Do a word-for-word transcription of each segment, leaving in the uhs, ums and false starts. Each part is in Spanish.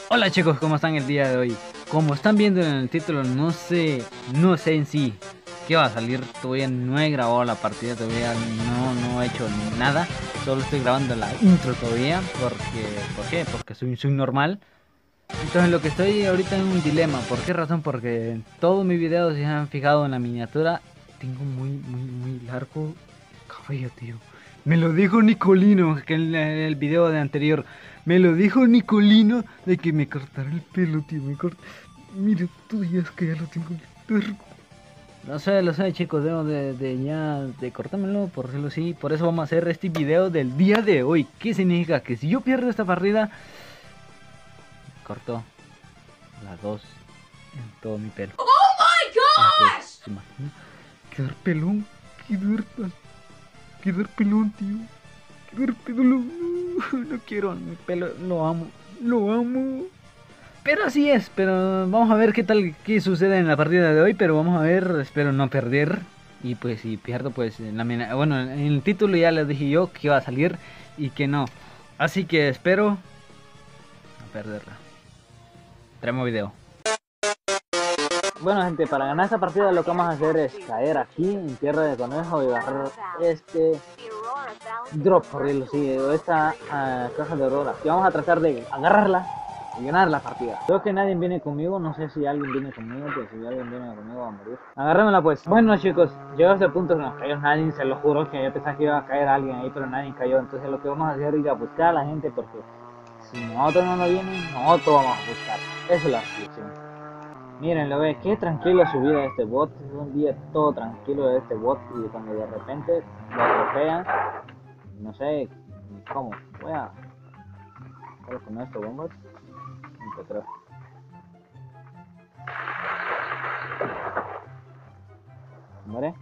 Hola chicos, ¿cómo están el día de hoy? Como están viendo en el título, no sé, no sé en sí qué va a salir. Todavía no he grabado la partida, todavía no, no he hecho nada. Solo estoy grabando la intro todavía, porque, ¿por qué? Porque soy, soy normal. Entonces lo que estoy ahorita en un dilema. ¿Por qué razón? Porque en todos mis videos, si se han fijado en la miniatura, tengo muy, muy, muy largo cabello, tío. Me lo dijo Nicolino que en el video de anterior. Me lo dijo Nicolino de que me cortara el pelo, tío. Me corta. Mira, tú ya es que ya lo tengo largo. No sé, lo sé, chicos. Debo de, de ya de cortármelo, por decirlo así. Por eso vamos a hacer este video del día de hoy. ¿Qué significa? Que si yo pierdo esta partida, corto las dos en todo mi pelo. ¡Oh my gosh! Entonces, ¿se imagina? Quedar pelón, quedar, quedar pelón, tío. Quedar pelón. No quiero, mi pelo lo amo, lo amo. Pero así es, pero vamos a ver qué tal, qué sucede en la partida de hoy. Pero vamos a ver, espero no perder. Y pues si pierdo, pues en la mina, bueno, en el título ya les dije yo que iba a salir y que no. Así que espero no perderla. Traemos video. Bueno gente, para ganar esta partida lo que vamos a hacer es caer aquí en tierra de conejo y agarrar este drop, por decirlo así, esta uh, caja de aurora. Y vamos a tratar de agarrarla y ganar la partida. Creo que nadie viene conmigo, no sé si alguien viene conmigo, pero si alguien viene conmigo va a morir. Agarrémosla pues. Bueno chicos, llegó a este punto que nos cayó nadie, se lo juro que yo pensaba que iba a caer alguien ahí, pero nadie cayó. Entonces lo que vamos a hacer es ir a buscar a la gente, porque si nosotros no nos vienen, nosotros vamos a buscar. Esa es la solución. Miren, lo ve, qué tranquilo su vida de este bot. Es un día todo tranquilo de este bot y cuando de repente lo atropellan, no sé cómo. Voy a solo con esto, bombas. Atrás. ¿Muere?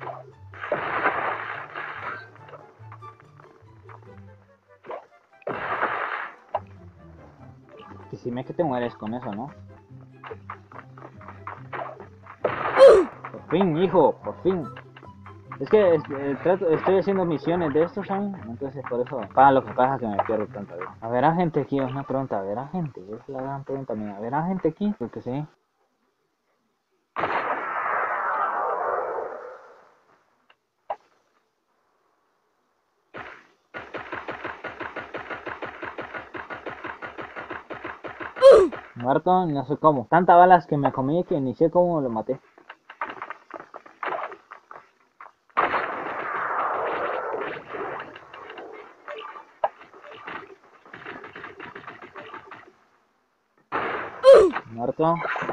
Que si me es que te mueres con eso, ¿no? Por fin, hijo, por fin. Es que es, eh, trato, estoy haciendo misiones de estos, ¿saben? Entonces por eso, para lo que pasa que me pierdo tanta vez. ¿Habrá gente aquí? Es una pregunta, ¿habrá gente? Es la gran pregunta mía. ¿Habrá gente aquí? Creo que sí. Muerto, no sé cómo. Tantas balas que me comí que ni sé cómo lo maté. Muerto.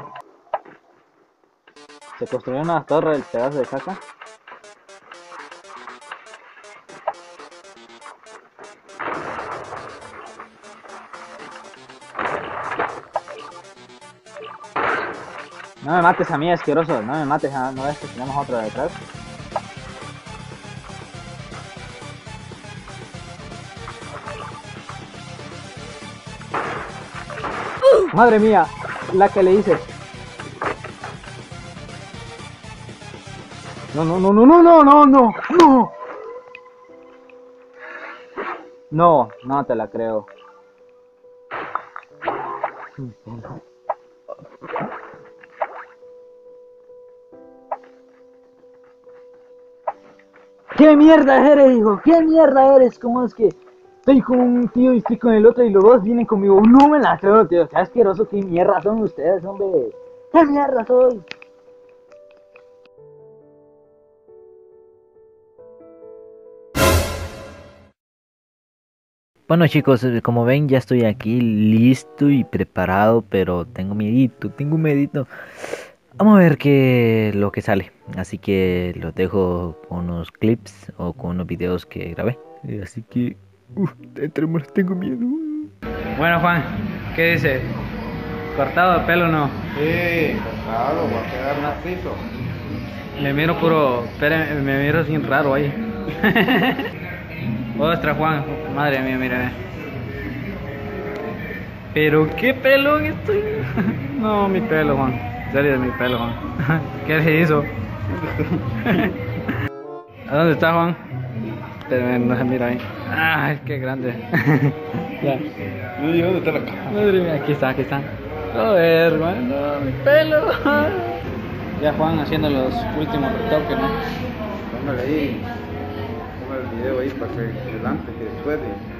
Se construyó una torre del pedazo de caca. No me mates a mí, asqueroso. No me mates, a... no ves que tenemos otro detrás. Madre mía, la que le hice. No, no, no, no, no, no, no, no, no. No, no te la creo. ¿Qué mierda eres, hijo? ¿Qué mierda eres? ¿Cómo es que estoy con un tío y estoy con el otro y los dos vienen conmigo? No me la creo, tío. Qué asqueroso. ¿Qué mierda son ustedes, hombre? ¿Qué mierda soy? Bueno chicos, como ven ya estoy aquí listo y preparado, pero tengo miedito, tengo un miedito. Vamos a ver qué lo que sale. Así que los dejo con unos clips o con unos videos que grabé. Así que, uff, tengo miedo. Bueno Juan, ¿qué dice? ¿Cortado de pelo o no? Sí, cortado, va a quedar macizo. Me miro puro, esperen, me miro sin raro ahí. Ostras Juan, madre mía, mira. Pero qué pelón estoy. No, mi pelo Juan, en serio mi pelo Juan. ¿Qué se hizo? ¿A dónde está Juan? Pero no se mira ahí. Ay, qué grande. Ya. ¿Y dónde está la cámara? Madre mía, aquí está, aquí está. Joder, hermano, mi pelo. Ya Juan haciendo los últimos retoques, ¿no? Póngale ahí, ponga el video ahí para que delante, que después. De...